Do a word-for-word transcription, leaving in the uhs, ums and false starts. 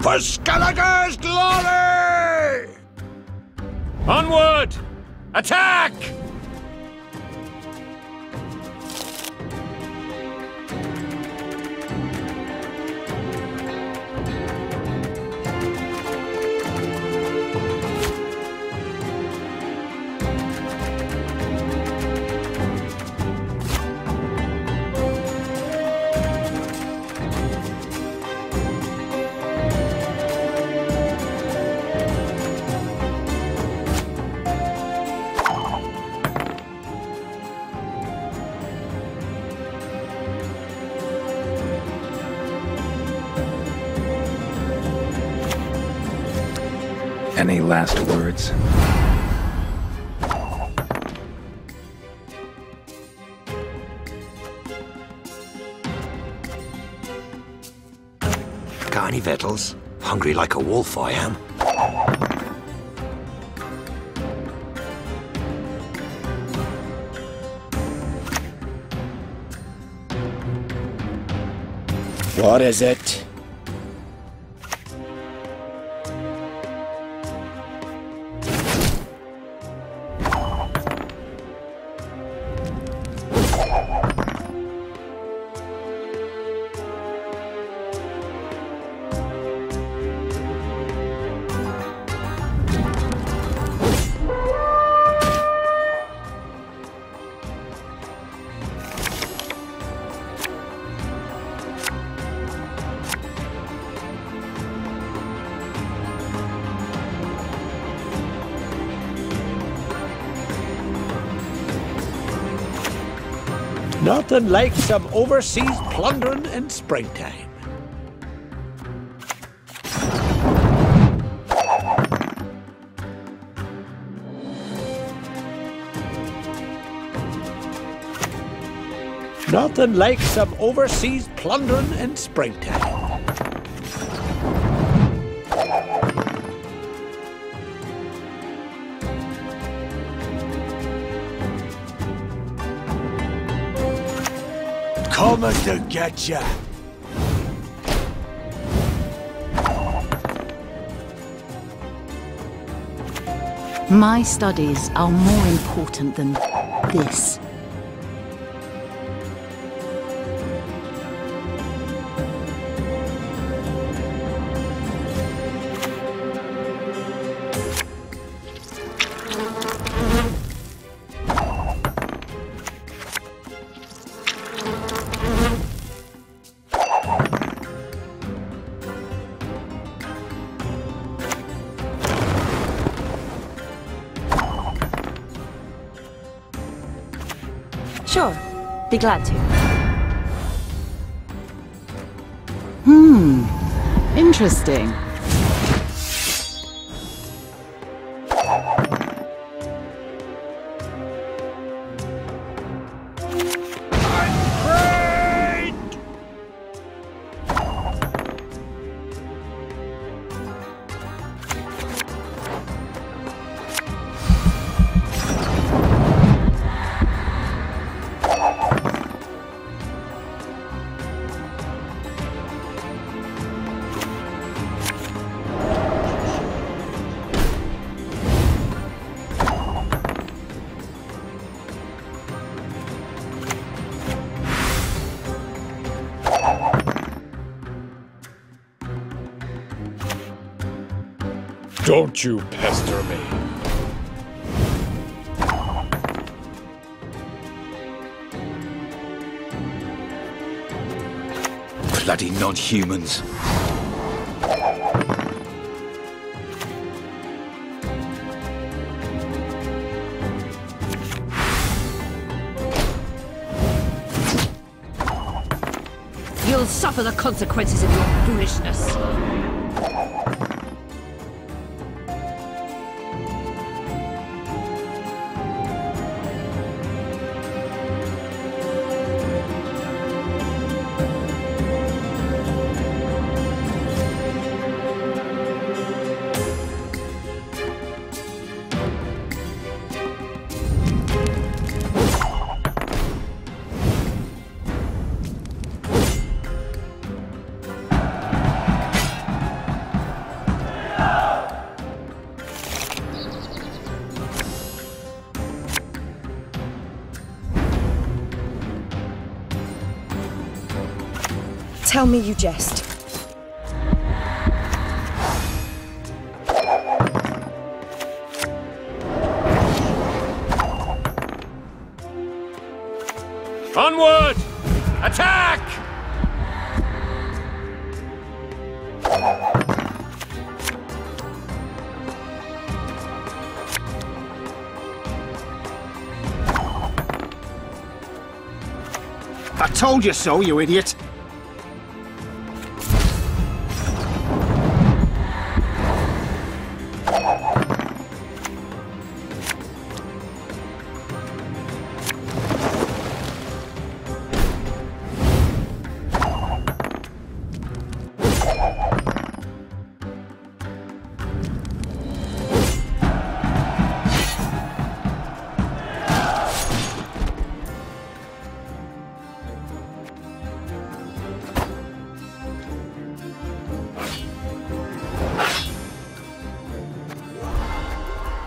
For Skellige's glory! Onward! Attack! Any last words? Got any victuals? Hungry like a wolf, I am. What is it? Nothing like some overseas plundering in springtime. Nothing like some overseas plundering in springtime. Coming to get ya. My studies are more important than this. Sure, be glad to. Hmm, interesting. Don't you pester me. Bloody non-humans. You'll suffer the consequences of your foolishness. Tell me you jest. Onward! Attack! I told you so, you idiot!